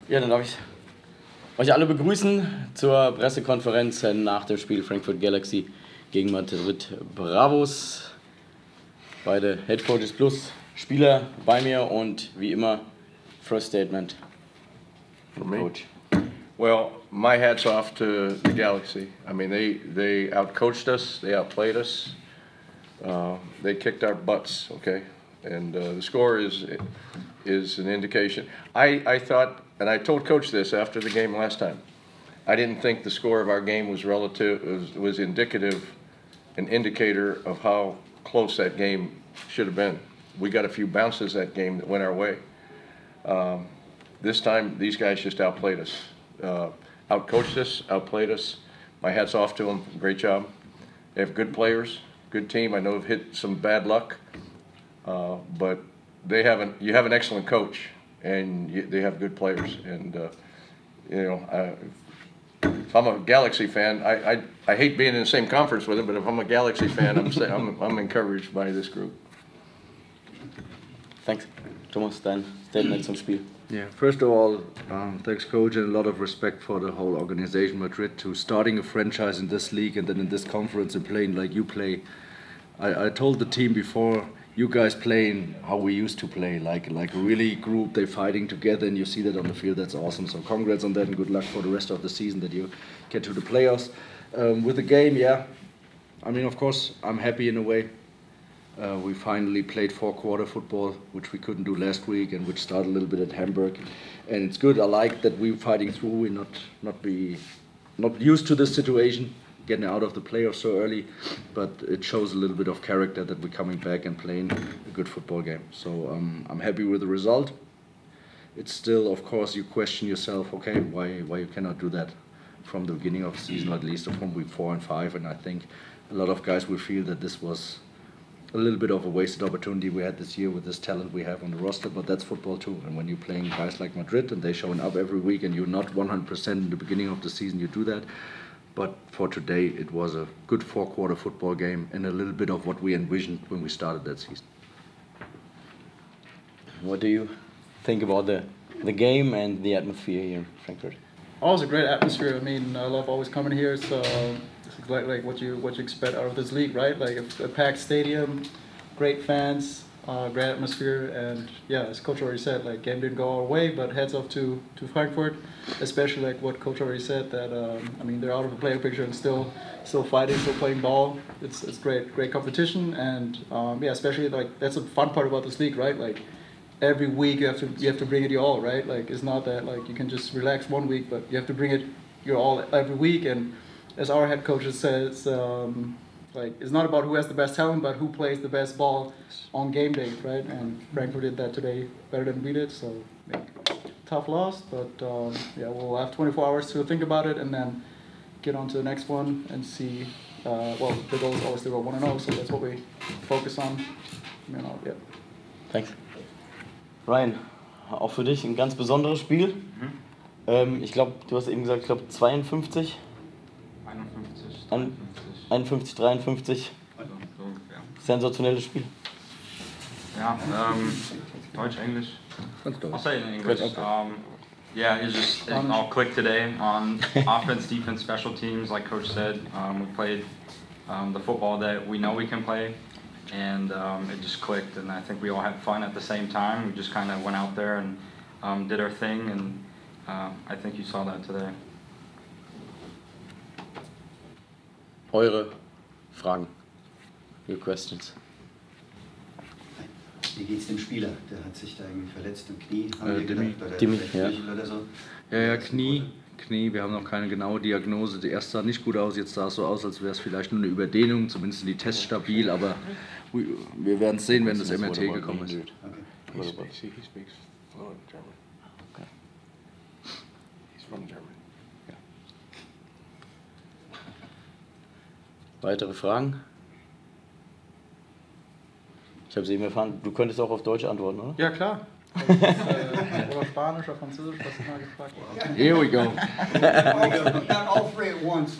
Ja, dann darf ich euch alle begrüßen zur Pressekonferenz nach dem Spiel Frankfurt Galaxy gegen Madrid Bravos. Beide Head Coaches plus Spieler bei mir und wie immer First Statement from me. Coach. Well, my hat's off to the Galaxy. I mean, they outcoached us, they outplayed us, they kicked our butts, okay? And the score is an indication. I thought, and I told Coach this after the game last time, I didn't think the score of our game was was indicative, an indicator of how close that game should have been. We got a few bounces that game that went our way. This time, these guys just outplayed us, outcoached us, outplayed us. My hat's off to them. Great job. They have good players, good team. I know they've hit some bad luck, but you have an excellent coach, and they have good players. And you know, if I'm a Galaxy fan, I hate being in the same conference with them, but if I'm a Galaxy fan, I'm encouraged by this group. Thanks. Thomas, dein Statement zum Spiel. Yeah, first of all, thanks coach, and a lot of respect for the whole organization, Madrid, to starting a franchise in this league and then in this conference and playing like you play. I told the team before, you guys playing how we used to play, like a really group, they fighting together, and you see that on the field. That's awesome. So congrats on that, and good luck for the rest of the season that you get to the playoffs. With the game, yeah, I mean, of course, I'm happy in a way. We finally played four-quarter football, which we couldn't do last week, and which started a little bit at Hamburg. And it's good. I like that we're fighting through. We're not used to this situation, getting out of the playoffs so early. But it shows a little bit of character that we're coming back and playing a good football game. So I'm happy with the result. It's still, of course, you question yourself. Okay, why you cannot do that from the beginning of the season, or at least from week 4 and 5. And I think a lot of guys will feel that this was a little bit of a wasted opportunity we had this year with this talent we have on the roster, but that's football too. And when you're playing guys like Madrid and they're showing up every week and you're not 100% in the beginning of the season, you do that. But for today, it was a good four-quarter football game and a little bit of what we envisioned when we started that season. What do you think about the game and the atmosphere here in Frankfurt? Oh, it's a great atmosphere. I mean, I love always coming here. So it's exactly like what you expect out of this league, right? Like a packed stadium, great fans, great atmosphere, and yeah, as Coach already said, like game didn't go our way, but heads off to Frankfurt, especially like what Coach already said that I mean they're out of the player picture and still fighting, still playing ball. It's great competition, and yeah, especially like that's a fun part about this league, right? Like every week you have to bring it your all, right? Like it's not that like you can just relax one week, but you have to bring it your all every week. And as our head coach says, like it's not about who has the best talent, but who plays the best ball on game day, right? And Frankfurt did that today better than we did. So yeah, tough loss, but yeah, we'll have 24 hours to think about it and then get on to the next one and see. Well, the goal is always to go 1-0, so that's what we focus on. You know, yeah. Thanks. Ryan, auch für dich ein ganz besonderes Spiel. Ich glaube, du hast eben gesagt, 52? 51, 53. Also, so ungefähr. Sensationelles Spiel. Yeah, Deutsch, English? I'll say it in English. Okay. Yeah, it all clicked today on offense, defense, special teams. Like Coach said, we played the football that we know we can play. And it just clicked, and I think we all had fun at the same time. We just kind of went out there and did our thing, and I think you saw that today. Eure Fragen, your questions. Wie geht's dem Spieler? Der hat sich da irgendwie verletzt im Knie. Dimi, ja. Oder so. Ja, Knie. Wir haben noch keine genaue Diagnose. Erst sah nicht gut aus, jetzt sah es so aus, als wäre es vielleicht nur eine Überdehnung, zumindest sind die Tests stabil, aber wir werden es sehen, wenn das MRT gekommen ist. Okay. He speaks fluent German. Okay. He's from Germany. Weitere Fragen? Ich habe es eben erfahren, du könntest auch auf Deutsch antworten, oder? Ja, klar. Oder Spanisch oder Französisch, was immer gefragt wurde. Here we go. Not all three at once.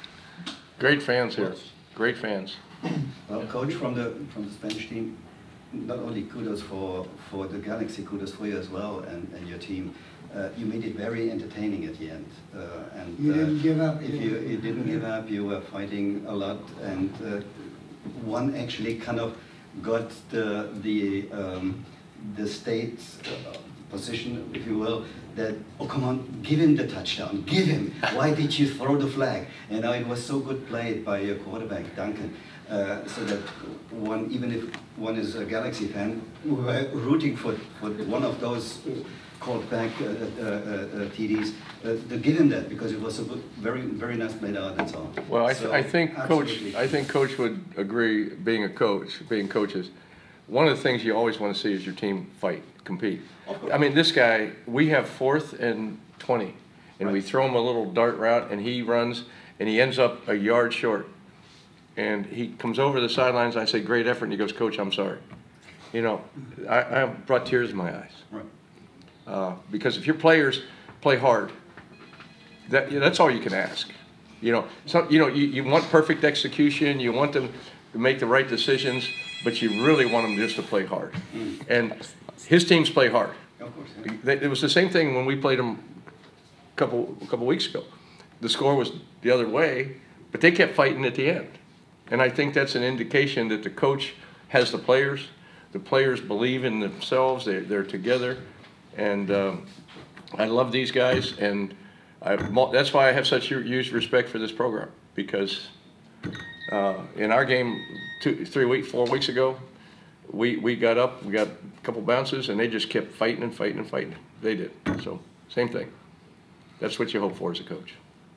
Great fans here. Great fans. Well, coach, from the Spanish team, not only kudos for the Galaxy, kudos for you as well and your team. You made it very entertaining at the end. And you didn't give up. You didn't give up, you were fighting a lot, and one actually kind of got the state's position, if you will, that, oh come on, give him the touchdown, give him. Why did you throw the flag? And it was so good played by your quarterback, Duncan, so that one, even if one is a Galaxy fan, we were rooting for one of those called back TDs, to give him that, because it was a good, very nice played out, that's all. Well, So, I think Coach would agree, being coaches, one of the things you always want to see is your team fight, compete. I mean, this guy, we have 4th and 20, and we throw him a little dart route, and he runs, and he ends up a yard short. And he comes over the sidelines, I say, great effort, and he goes, Coach, I'm sorry. You know, I brought tears in my eyes. Right. Because if your players play hard, that's all you can ask. You know, you want perfect execution, you want them to make the right decisions, but you really want them just to play hard. And his teams play hard. Of course, yeah. It was the same thing when we played them a couple weeks ago. The score was the other way, but they kept fighting at the end. And I think that's an indication that the coach has the players believe in themselves, they're together, and I love these guys, and that's why I have such huge respect for this program, because in our game 4 weeks ago, we got up, we got a couple bounces, and they just kept fighting and fighting and fighting. They did. So, same thing. That's what you hope for as a coach.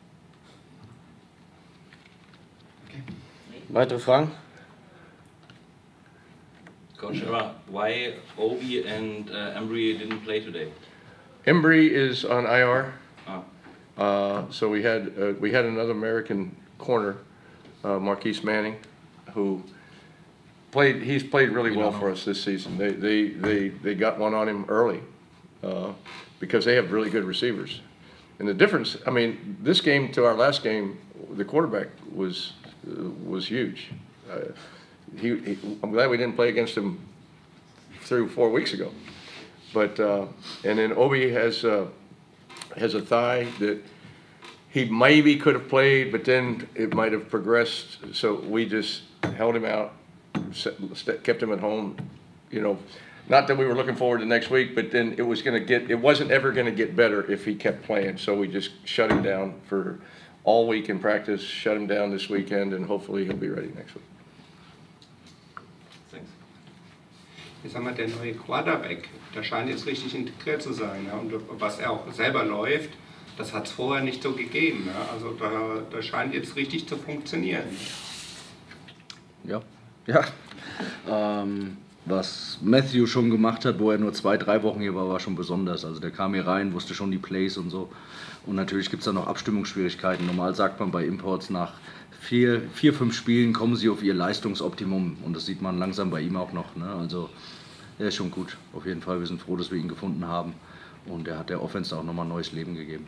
Okay. Weitere Fragen? Coach, why Obi and Embry didn't play today? Embry is on IR. Ah. So we had another American corner, Marquise Manning, who he's played really well for us this season. They got one on him early because they have really good receivers. And the difference, I mean, this game to our last game, the quarterback was huge. I'm glad we didn't play against him 3 or 4 weeks ago. But and then Obi has a thigh that he maybe could have played, but then it might have progressed. So we just held him out, kept him at home. You know, not that we were looking forward to next week, but then it wasn't ever going to get better if he kept playing. So we just shut him down for all week in practice, shut him down this weekend, and hopefully he'll be ready next week. Thanks. Ich sag mal, der neue Quarterback, der scheint jetzt richtig integriert zu sein. Ja? Und was er auch selber läuft, das hat es vorher nicht so gegeben. Ja? Also da scheint jetzt richtig zu funktionieren. Ja. Was Matthew schon gemacht hat, wo er nur 2-3 Wochen hier war schon besonders. Also der kam hier rein, wusste schon die Plays und so. Und natürlich gibt es da noch Abstimmungsschwierigkeiten. Normal sagt man bei Imports, nach 4-5 Spielen kommen sie auf ihr Leistungsoptimum. Und das sieht man langsam bei ihm auch noch. Ne? Also er ist schon gut, auf jeden Fall. Wir sind froh, dass wir ihn gefunden haben. Und er hat der Offense auch nochmal neues Leben gegeben.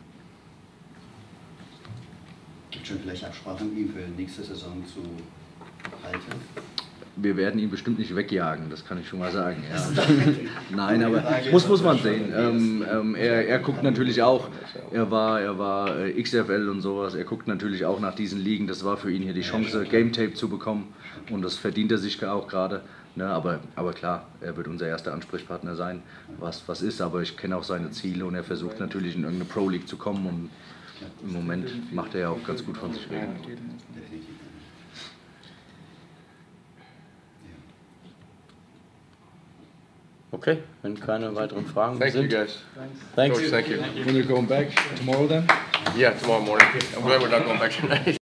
Gibt es schon vielleicht Absprachen mit ihm für nächste Saison zu halten? Wir werden ihn bestimmt nicht wegjagen, das kann ich schon mal sagen. Ja. Nein, aber muss man sehen. Er guckt natürlich auch, er war XFL und sowas, er guckt natürlich auch nach diesen Ligen. Das war für ihn hier die Chance, Game Tape zu bekommen, und das verdient er sich auch gerade. Ne, aber klar, er wird unser erster Ansprechpartner sein, was ist, aber ich kenne auch seine Ziele, und er versucht natürlich in irgendeine Pro League zu kommen, und im Moment macht er ja auch ganz gut von sich reden. Okay, wenn keine weiteren Fragen Thank you sind. guys. Thanks. Coach, thank you. When you're going back tomorrow then? Yeah, tomorrow morning. I'm glad we're not going back tonight.